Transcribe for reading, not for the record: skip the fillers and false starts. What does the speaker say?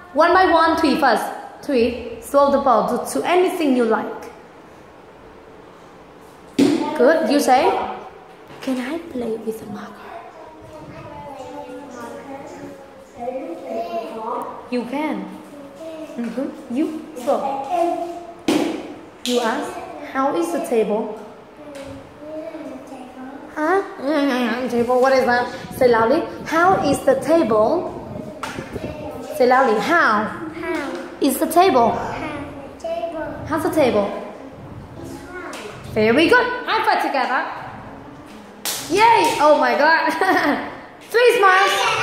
One by one, three first. Three. Throw the ball to anything you like. Good. You say, can I play with a marker? You can. You throw. You ask, how is the table? Huh? Table, what is that? Say loudly. How is the table? Say loudly. How? How Is the table? table? How's the table? Very good. High five together. Yay! Oh my god. 3 smiles.